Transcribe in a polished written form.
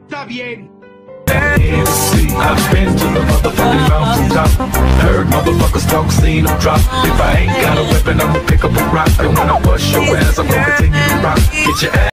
Está bien. I've been to the motherfucking mountaintop. Heard motherfuckers talk, seen them drop. If I ain't got a weapon, I'ma pick up a rock. And when I bust your ass, I'm gonna continue to rock. Get your ass